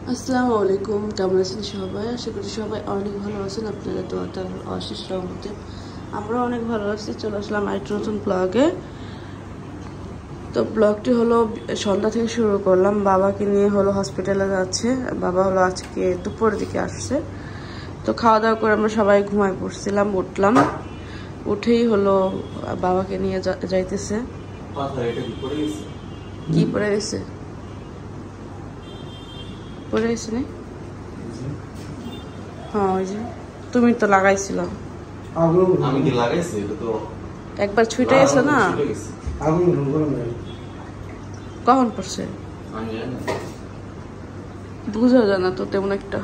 আসসালামু আলাইকুম, কেমন আছেন সবাই? আশা করি সবাই অনেক ভালো আছেন। আপনারা তো অশেষ রহমতে আমরা অনেক ভালো আছি। চলে আসলাম আরেকটা নতুন ব্লগে। তো ব্লগটি হলো সন্ধ্যা থেকে শুরু করলাম। বাবাকে নিয়ে হলো হসপিটালে যাচ্ছে। বাবা হলো আজকে দুপুরের দিকে আসছে। তো খাওয়া দাওয়া করে আমরা সবাই ঘুমায় পড়ছিলাম। উঠলাম, উঠেই হলো বাবাকে নিয়ে যাইতেছে। কি পড়ে গেছে? পড়ে গেছে না? হ্যাঁ, ওই যে তুমি তো লাগাইছিল। আমি কি লাগাইছি? এটা তো একবার ছুটে গেছে না? কখন পড়ছে বুঝা যায় না তো তেমন একটা।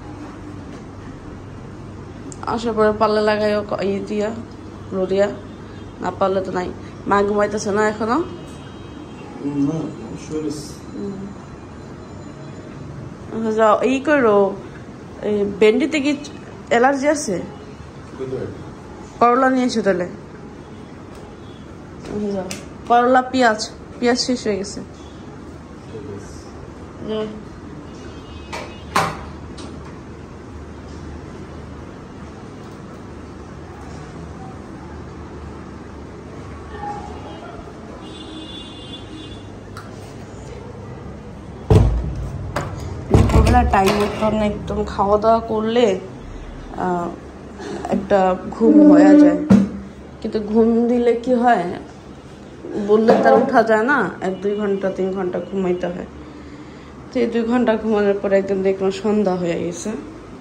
আসার পরে পাল্লা লাগাই দিয়া রোদিয়া, না পারলে তো নাই। মা ঘুমাইতেছে না এখনো? যাও এই করো, ভেন্ডিতে কি অ্যালার্জি আছে? করলা নিয়েছো তাহলে? যাও, করলা পেঁয়াজ শেষ হয়ে গেছে। টাইম মতন একদম খাওয়া দাওয়া করলে একটা ঘুম হয়ে যায়, কিন্তু ঘুম দিলে কি হয় বললে তার উঠা যায় না। 1-2 ঘন্টা 3 ঘন্টা ঘুমাইতে হয়। তো এই 2 ঘন্টা ঘুমানোর পরে একদম দেখলাম সন্ধ্যা হয়ে গেছে।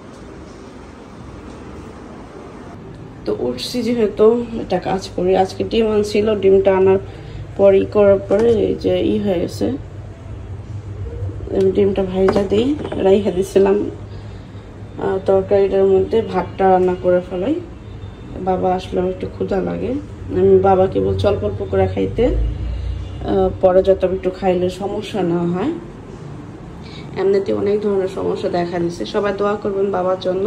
তো উঠছি যেহেতু একটা কাজ করি। আজকে ডিম আনছিল, ডিমটা আনার পর করার পরে যে হয়ে গেছে, ডিমটা ভাইজা দিই। রাইখা দিছিলাম তরকারিটার মধ্যে, ভাতটা রান্না করে ফেলাই। বাবা আসলে একটু ক্ষুধা লাগে। আমি বাবাকে বলছি অল্প অল্প করে খাইতে, পরে যত একটু খাইলে সমস্যা না হয়। এমনিতে অনেক ধরনের সমস্যা দেখা দিচ্ছে। সবাই দোয়া করবেন বাবার জন্য।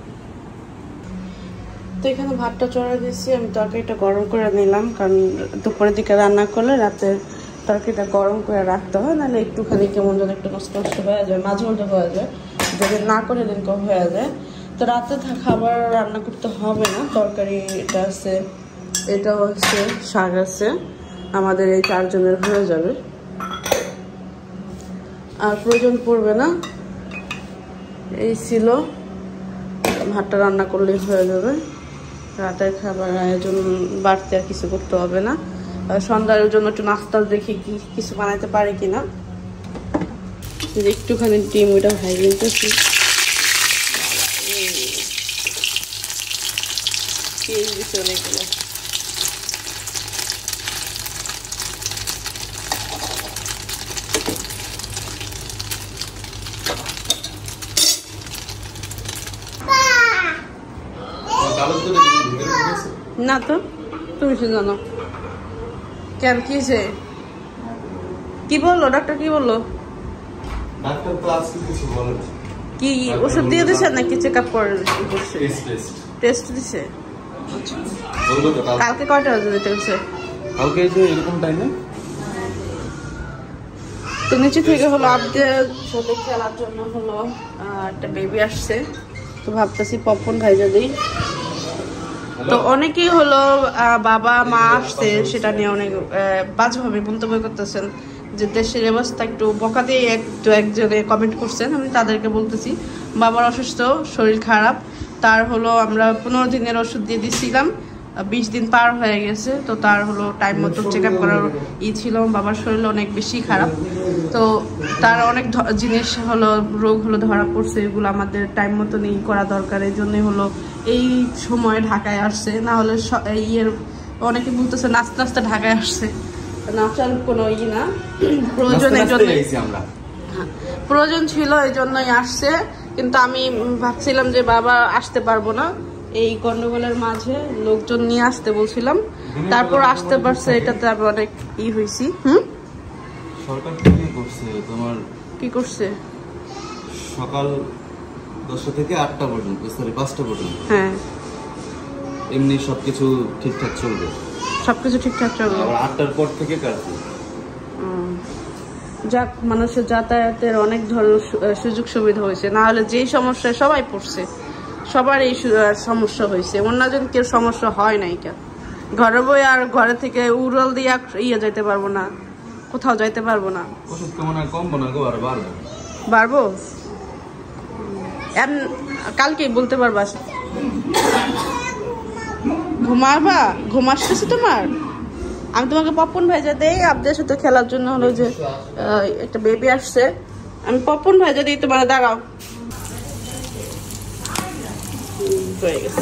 তো এখানে ভাতটা চড়াই দিচ্ছি। আমি তরকারিটা গরম করে নিলাম, কারণ দুপুরের দিকে রান্না করলে রাতে তরকারিটা গরম করে রাখতে হয়, নাহলে একটুখানি কেমন যেন একটু নষ্ট হয়ে যায়, মাঝে মধ্যে হয়ে যায়, যদি না করে দিন হয়ে যায়। তো রাতে খাবার রান্না করতে হবে না। তরকারি এটা আছে, এটা হচ্ছে শাক আছে, আমাদের এই 4 জনের হয়ে যাবে, আর প্রয়োজন পড়বে না। এই ছিল, ভাতটা রান্না করলেই হয়ে যাবে। রাতের খাবার আয়োজন বাড়তে আর কিছু করতে হবে না। সন্ধ্যার জন্য একটু নাস্তা দেখি কিছু বানাইতে পারি কিনা। একটুখানি ডিম ওইটা ভাই নিতেছি। অনেকগুলো না তো, তুমি শুধু জানো কেন কি হয়েছে? কি বললো ডাক্তার? কি বললো? কি ওষুধ দিয়ে দিছে নাকি চেক আপ করছে? টেস্ট দিছে। কালকে কয়টা বাজে যেতে হচ্ছে? কালকে যে এরকম টাইমে তো নিচে থেকে হলো আপডেট সাথে খেলার জন্য হলো একটা বেবি আসছে। তো ভাবতেছি পপকর্ন ভাইজা দিই। তো অনেকেই হলো বাবা মা আসছে সেটা নিয়ে অনেক বাজেভাবে মন্তব্য করতেছেন, যে দেশের অবস্থা একটু বকা দিয়ে একজনে কমেন্ট করছেন। আমি তাদেরকে বলতেছি, বাবার অসুস্থ, শরীর খারাপ, তার হলো আমরা 15 দিনের ওষুধ দিয়ে দিচ্ছিলাম, 20 দিন পার হয়ে গেছে। তো তার হলো টাইম মতো চেক আপ করার ছিল। বাবার শরীর অনেক বেশি খারাপ, তো তার অনেক জিনিস হলো রোগ হলো ধরা পড়ছে, এগুলো আমাদের টাইম মতো নেই করা দরকার। এই জন্যই হলো এই সময় ঢাকায় আসছে, না হলে অনেকে বলতেছে নাচতে নাচতে ঢাকায় আসছে। নাচার কোনো না, প্রয়োজন এই জন্য, প্রয়োজন ছিল এই জন্যই আসছে। কিন্তু আমি ভাবছিলাম যে বাবা আসতে পারবো না, এই গন্ডগোলের মাঝে লোকজন নিয়ে আসতে বলছিলাম, তারপর আসতে পারছে। এটাতে আমি অনেক হয়েছি। সরকার থেকে করছে তোমার কি করছে? সকাল 10টা থেকে 8টা পর্যন্ত, সরি 5টা পর্যন্ত। হ্যাঁ, এমনি সবকিছু ঠিকঠাক চলবে, সবকিছু ঠিকঠাক চলবে। আবার 8টার পর থেকে কার্ফিউ। যাক, মানুষের যাতায়াতের অনেক ধরনের সুযোগ সুবিধা হয়েছে, না হলে যেই সমস্যায় সবাই পড়ছে, সবার এই সমস্যা হয়েছে, অন্যজন কেউ সমস্যা হয় নাই। কেন ঘরে বই আর ঘরে থেকে উড়াল দিয়ে যেতে পারবো না, কোথাও যাইতে পারবো না। বাড়বো কালকেই বলতে পারবা। ঘুমাবা? ঘুম আসতেছে তোমার? আমি তোমাকে পপকর্ন ভাইজা দেই আপনাদের সাথে খেলার জন্য। হলো যে একটা বেবি আসছে, আমি পপকর্ন ভাইজা দিই তোমার। দাঁড়াও, হয়ে গেছে।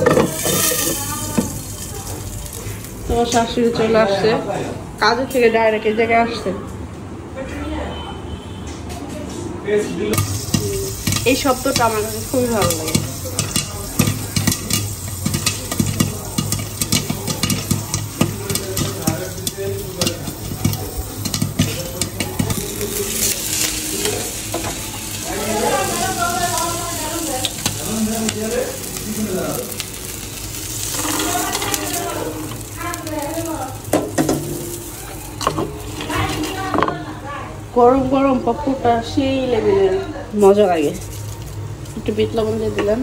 তোমার শাশুড়ি চলে আসছে কাজের থেকে, ডাইরেক্ট এই জায়গায় আসছে। এই শব্দটা আমার কাছে খুবই ভালো লাগে। গরম গরম পপকর্নটা সেই লেভেলের মজা লাগে। একটু বিট লবণ দিয়ে দিলাম।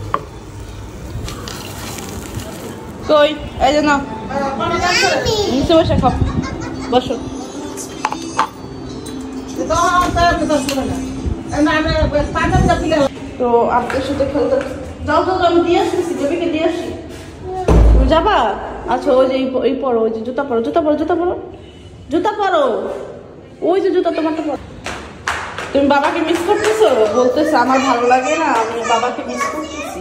কই এই যে নাও, নিচে বসে খাও, বসো। তো আপনার সাথে খেলতে যাও, আমি দিয়ে আসছি, বেবিকে দিয়ে আসি। তুমি যাবা? আচ্ছা, ওই যে এই পরো, ওই যে জুতা পরো, জুতা পরো, জুতা পরো, জুতা পরো, ওই যে জুতা তোমারটা পরো। তুমি বাবাকে মিস করতেছো? বলতেছে আমার ভালো লাগে না, আমি বাবাকে মিস করতেছি।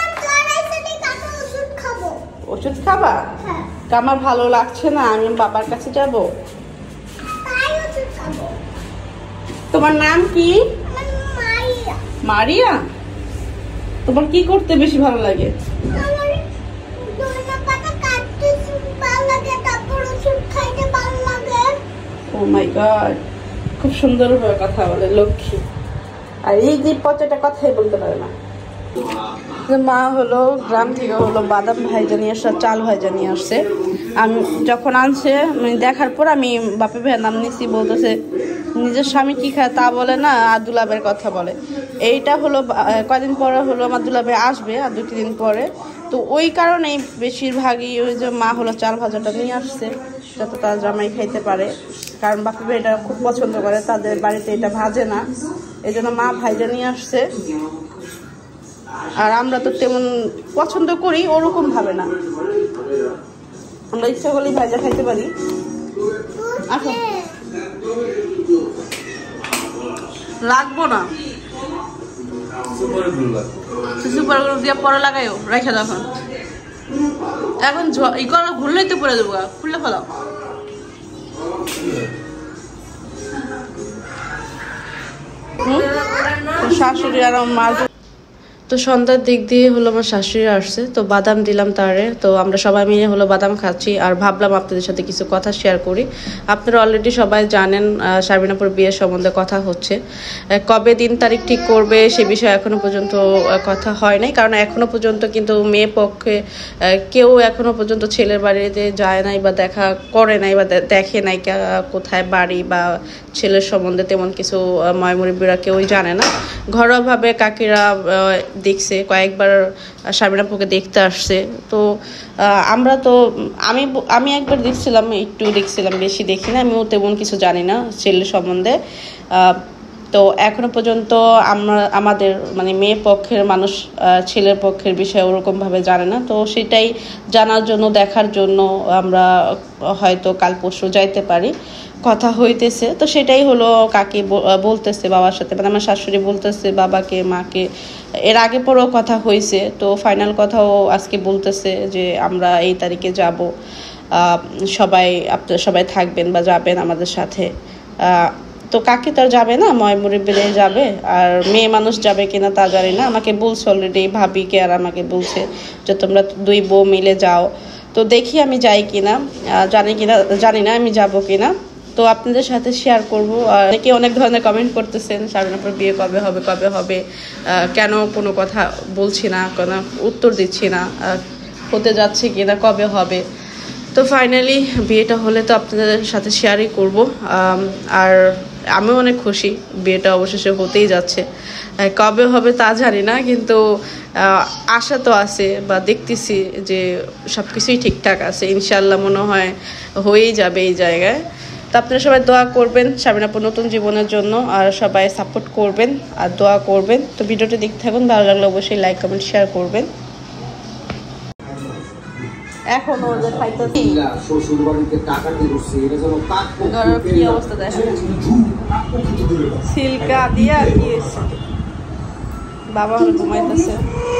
ওষুধ খাবা? আমার ভালো লাগছে না, আমি বাবার কাছে যাব। তোমার নাম কি? মারিয়া। তোমার কি করতে বেশি ভালো লাগে? ও মাই গড, খুব সুন্দর ভাবে কথা বলে, লক্ষ্মী। আর এই যে পচাটা কথাই বলতে পারে না। মা হলো গ্রাম থেকে হলো বাদাম ভাইজা নিয়ে আসছে, চাল ভাইজা নিয়ে আসছে। আমি যখন আনছে দেখার পর আমি বাপে ভাইয়ের নাম নিছি, বলতেছে নিজের স্বামী কি খায় তা বলে না, আর দুলাবের কথা বলে। এইটা হলো কয়দিন পরে হলো আমার দুলাবে আসবে, আর 2 দিন পরে। তো ওই কারণেই বেশিরভাগই ওই যে মা হলো চাল ভাজাটা নিয়ে আসছে, যাতে তার জামাই খাইতে পারে। কারণ বাপে ভাই এটা খুব পছন্দ করে, তাদের বাড়িতে এটা ভাজে না, এই জন্য মা ভাইজা নিয়ে আসছে। আর আমরা তো তেমন পছন্দ করি ওরকম ভাবে না, আমরা ইচ্ছা করলেই ভাজা খাইতে পারি। আচ্ছা, লাগবো না, সুপার গ্লু দিয়ে পরে লাগাইও, রেখে দাও। এখন ই করো, ঘুরলেই তো পরে দেবো, খুললে ফেলাও। শাশুড়ি আর আমার মা তো সন্ধ্যার দিক দিয়ে হলো আমার শাশুড়ি আসছে, তো বাদাম দিলাম তারে। তো আমরা সবাই মিলে হলো বাদাম খাচ্ছি, আর ভাবলাম আপনাদের সাথে কিছু কথা শেয়ার করি। আপনারা অলরেডি সবাই জানেন শারমিনাপুর বিয়ের সম্বন্ধে কথা হচ্ছে, কবে দিন তারিখ ঠিক করবে সে বিষয়ে এখনো পর্যন্ত কথা হয় নাই। কারণ এখনো পর্যন্ত কিন্তু মেয়ে পক্ষে কেউ এখনো পর্যন্ত ছেলের বাড়িতে যায় নাই, বা দেখা করে নাই, বা দেখে নাই কোথায় বাড়ি, বা ছেলের সম্বন্ধে তেমন কিছু ময়মুরব্বীরা কেউই জানে না। ঘরোয়াভাবে কাকিরা দেখছে, কয়েকবার শারমিনাপুকে দেখতে আসছে। তো আমরা তো আমি একবার দেখছিলাম, একটু দেখছিলাম, বেশি দেখি না। আমিও তেমন কিছু জানি না ছেলের সম্বন্ধে। তো এখনো পর্যন্ত আমাদের মানে মেয়ে পক্ষের মানুষ ছেলের পক্ষের বিষয়ে ওরকমভাবে জানে না। তো সেটাই জানার জন্য, দেখার জন্য আমরা হয়তো কাল পরশু যাইতে পারি, কথা হইতেছে। তো সেটাই হলো কাকি বলতেছে বাবার সাথে, মানে আমার শাশুড়ি বলতেছে বাবাকে, মাকে। এর আগে পরেও কথা হয়েছে, তো ফাইনাল কথাও আজকে বলতেছে যে আমরা এই তারিখে যাব, আপনারা সবাই থাকবেন বা যাবেন আমাদের সাথে। তো কাকি তো আর যাবে না, ময়মুরব্বীরা যাবে, আর মেয়ে মানুষ যাবে কিনা তা জানি না। আমাকে বলছে অলরেডি, ভাবিকে আর আমাকে বলছে যে তোমরা 2 বউ মিলে যাও। তো দেখি আমি যাই কিনা, জানি না আমি যাব কিনা। তো আপনাদের সাথে শেয়ার করবো। অনেকে অনেক ধরনের কমেন্ট করতেছেন, শারমিনাপুর বিয়ে কবে হবে, কেন কোনো কথা বলছি না, কোনো উত্তর দিচ্ছি না, হতে যাচ্ছে কিনা, কবে হবে। তো ফাইনালি বিয়েটা হলে তো আপনাদের সাথে শেয়ারই করব। আর আমিও অনেক খুশি, বিয়েটা অবশেষে হতেই যাচ্ছে। কবে হবে তা জানি না, কিন্তু আশা তো আছে বা দেখতেছি যে সব কিছুই ঠিকঠাক আছে, ইনশাল্লাহ মনে হয় হয়েই যাবে এই জায়গায়। তো আপনারা সবাই দোয়া করবেন শারমিন আপুর নতুন জীবনের জন্য, আর সবাই সাপোর্ট করবেন আর দোয়া করবেন। তো ভিডিওটি দেখতে থাকুন, ভালো লাগলে অবশ্যই লাইক কমেন্ট শেয়ার করবেন। এখন ওদের খাইতেছি শ্বশুর বাড়িতে টাকা দিয়ে বসছে, এটা যেন কি অবস্থা দেখেন, সিল্কা দিয়া কি হয়েছে, বাবা ঘুমাইতেছে।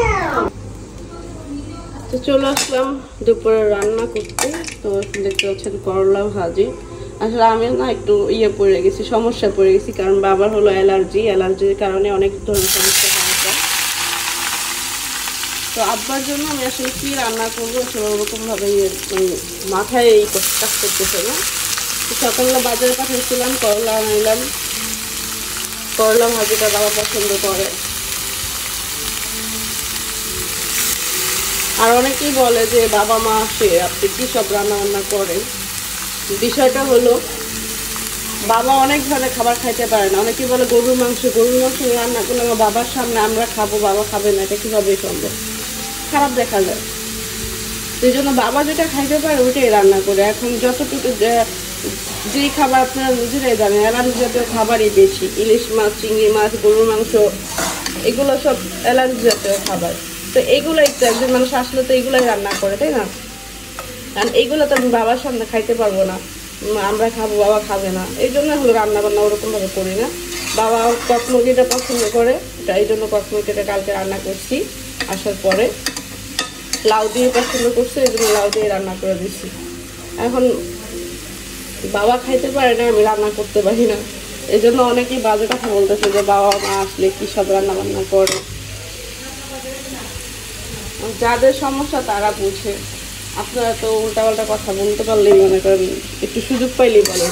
তো চলে আসলাম দুপুরে রান্না করতে। তো দেখতে পাচ্ছেন করলা ভাজি। আসলে আমি না একটু পড়ে গেছি, সমস্যা পড়ে গেছি, কারণ বাবার হলো অ্যালার্জির কারণে অনেক ধরনের সমস্যা হয়। তো আব্বার জন্য আমি আসলে কি রান্না করবো আসলে ওরকম ভাবে মাথায় এই কাজ করতেছে না। তো সকালবেলা বাজারে পাঠিয়েছিলাম, করলা আনাইলাম, করলা ভাজিটা বাবা পছন্দ করে। আর অনেকেই বলে যে বাবা মা আসে আপনি কি সব রান্না বান্না করেন। বিষয়টা হলো বাবা অনেক ধরনের খাবার খাইতে পারে না। অনেকেই বলে গরুর মাংস রান্না করলে আমার বাবার সামনে আমরা খাবো, বাবা খাবে না, এটা কিভাবে সম্ভব, খারাপ দেখা যায়। সেই জন্য বাবা যেটা খাইতে পারে ওইটাই রান্না করে। এখন যতটুকু যেই খাবার আপনারা নিজেরাই জানেন, অ্যালার্জি জাতীয় খাবারই বেশি, ইলিশ মাছ, চিংড়ি মাছ, গরুর মাংস, এগুলো সব অ্যালার্জি জাতীয় খাবার। তো এগুলোই তো একজন মানুষ আসলে তো এগুলোই রান্না করে, তাই না? কারণ এইগুলো তো আমি বাবার সামনে খাইতে পারবো না, আমরা খাবো, বাবা খাবে না। এই জন্য হলো রান্না বান্না ওরকমভাবে করি না। বাবা কক মুরগিটা পছন্দ করে, এই জন্য কক মুরগিটা কালকে রান্না করছি। আসার পরে লাউ দিয়ে পছন্দ করছে, এই জন্য লাউ দিয়ে রান্না করে দিচ্ছি। এখন বাবা খাইতে পারে না, আমি রান্না করতে পারি না, এই জন্য অনেকেই বাজে কথা বলতেছে যে বাবা মা আসলে কি সব রান্না বান্না করে। যাদের সমস্যা তারা বুঝে, আপনারা তো উল্টাপাল্টা কথা বলতে পারলেই মনে করেন একটু সুযোগ পাইলেই বলেন।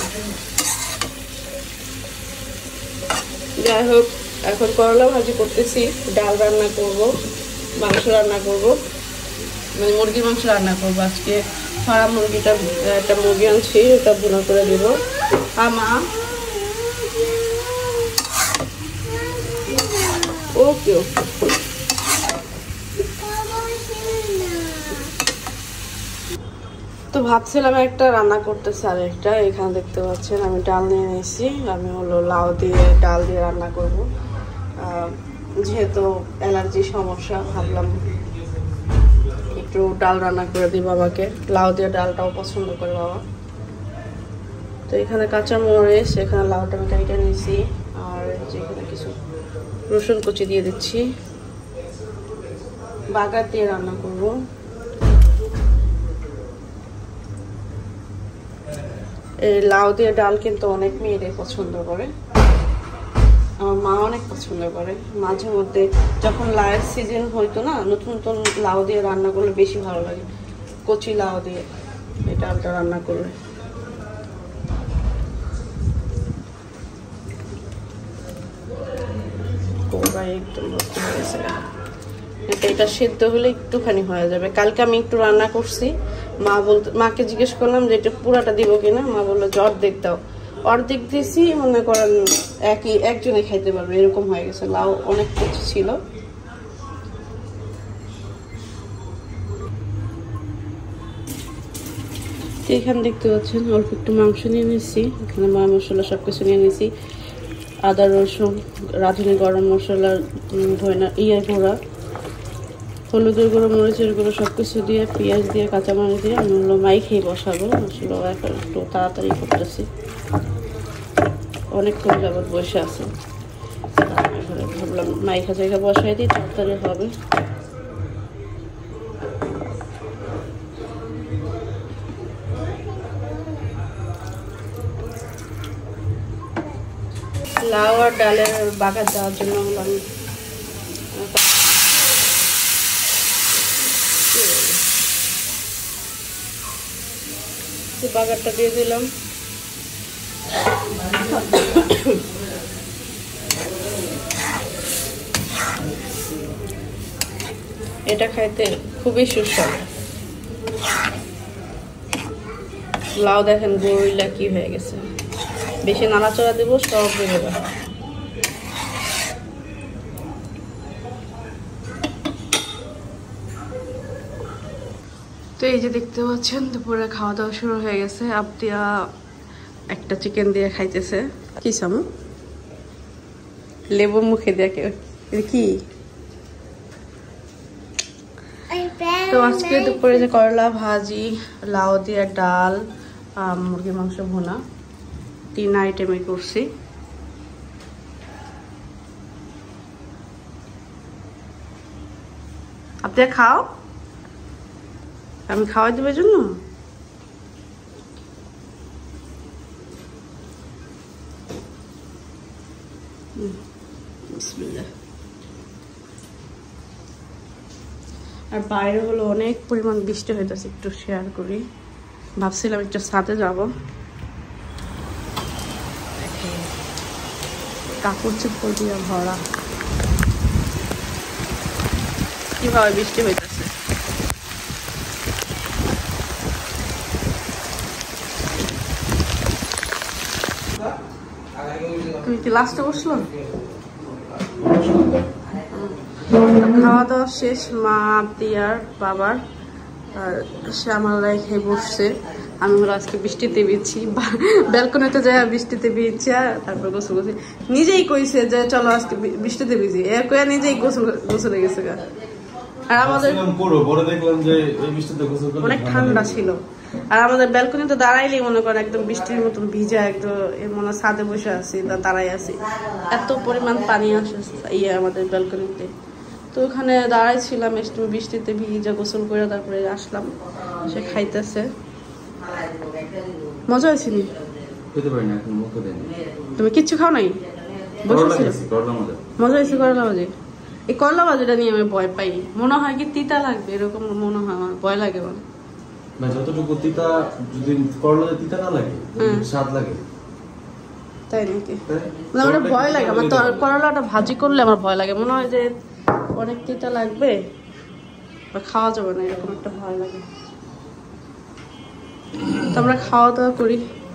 যাই হোক, এখন করলা ভাজি করতেছি, ডাল রান্না করব, মাংস রান্না করব, মানে মুরগির মাংস রান্না করবো আজকে। ফার্ম মুরগিটা, একটা মুরগি আনছি, ওটা ভুনা করে দেব। আমা ওকে ওকে। তো ভাবছিলাম একটা রান্না করতেছি, আর একটা এখানে দেখতে পাচ্ছেন আমি ডাল নিয়ে নিয়েছি। আমি হলো লাউ দিয়ে ডাল দিয়ে রান্না করব, যেহেতু অ্যালার্জি সমস্যা, ভাবলাম একটু ডাল রান্না করে দিই বাবাকে। লাউ দিয়ে ডালটাও পছন্দ করে বাবা। তো এখানে কাঁচা মরিচ, এখানে লাউটা আমি কেটে নিয়েছি, আর যেখানে কিছু রসুন কুচি দিয়ে দিচ্ছি। বাগার দিয়ে রান্না করব। এই লাউ দিয়ে ডাল কিন্তু অনেক মেয়েরাই পছন্দ করে, আমার মা অনেক পছন্দ করে। মাঝে মধ্যে যখন লাউয়ের সিজন হইতো না, নতুন নতুন লাউ দিয়ে রান্না করলে বেশি ভালো লাগে, কচি লাউ দিয়ে এই ডালটা রান্না করলে। এটা সিদ্ধ হলে একটুখানি হয়ে যাবে। কালকে আমি একটু রান্না করছি, মাকে জিজ্ঞেস করলাম যে এটা পুরাটা দিব কিনা, মা বললো যে অর্ধেক দাও। অর্ধেক দিয়েছি, মনে করেন একজনে খাইতে পারবে এরকম হয়ে গেছে। লাউ অনেক কিছু ছিল। এখানে দেখতে পাচ্ছেন অল্প একটু মাংস নিয়ে নিয়েছি, এখানে মা মশলা সবকিছু নিয়ে নিয়েছি, আদা রসুন, রাঁধুনি গরম মশলা, ধনিয়া গুঁড়া, হলুদের গুঁড়ো, মরিচের গুঁড়ো সবকিছু দিয়ে, পেঁয়াজ দিয়ে, কাঁচামরিচ দিয়ে আমি হলো মাইখেই বসাবো। আসলে একটু তাড়াতাড়ি করতেছি, অনেকক্ষণ যাবত বসে আছে, ভাবলাম মাইখা জায়গা বসাই দিই, তাড়াতাড়ি হবে। লাউ আর ডালের বাগার দেওয়ার জন্য বললাম বাগারটা দিয়ে দিলাম। এটা খাইতে খুবই সুস্বাদু। লাউ দেখেন গরুইলা কি হয়ে গেছে, বেশি নাড়াচাড়া দেবো, সব হয়ে যাবে। তো এই যে দেখতে পাচ্ছেন দুপুরে খাওয়া দাওয়া শুরু হয়ে গেছে। আবদিয়া একটা চিকেন দিয়ে খাইতেছে। কি সামু লেবু মুখে দেখে কি। তো আজকে দুপুরে যে করলা ভাজি, লাউ দিয়ে ডাল, মুরগি মাংস ভুনা, 3 আইটেমে করছি। আপনি খাও, আমি খাওয়াই দেবার জন্য। বিসমিল্লাহ। আর বাইরে হলো অনেক পরিমাণ বৃষ্টি হইতেছে, একটু শেয়ার করি। ভাবছিলাম একটু ছাদে যাব, কাপড় চোপড় দিয়ে ভরা, কিভাবে বৃষ্টি হইতেছে। তুমি কি লাস্টে বসলো? খাওয়া দাওয়া শেষ, মা আবদিয়ার বাবার, আর সে আমার রেখে বসছে। আমি হলো আজকে বৃষ্টিতে ভিজছি, ব্যালকনিতে যাই বৃষ্টিতে ভিজছি, তারপর গোসল করছি। নিজেই কইছে যে চলো আজকে বৃষ্টিতে ভিজি, এ কইয়া নিজেই গোসলে গেছে। আর আমাদের অনেক ঠান্ডা ছিল, আর আমাদের ব্যালকনিতে দাঁড়াইলেই মনে করেন একদম বৃষ্টির মতন ভিজা, একদম মনে হয় ছাদে বসে আছি, দাঁড়াই আছি, এত পরিমাণ পানি আসে আমাদের ব্যালকনিতে। তো ওখানে দাঁড়াইছিলাম একটু বৃষ্টিতে ভিজা, গোসল করে তারপরে আসলাম। সে খাইতেছে, মজা হয়েছিল। তুমি কিচ্ছু খাও নাই? মজা হয়েছে করলা ভাজি। এই করলা ভাজিটা নিয়ে আমি ভয় পাই, মনে হয় কি তিতা লাগবে, এরকম মনে হয়, আমার ভয় লাগে। যতটুকু তিতা, যদি করলা তিতা না লাগে, স্বাদ লাগে। তাই নাকি? আমার ভয় লাগে, আমার তো করলাটা ভাজি করলে আমার ভয় লাগে, মনে হয় যে অনেক তিতা লাগবে বা খাওয়া যাবে না, এরকম একটা ভয় লাগে। তো আমরা খাওয়া দাওয়া করি।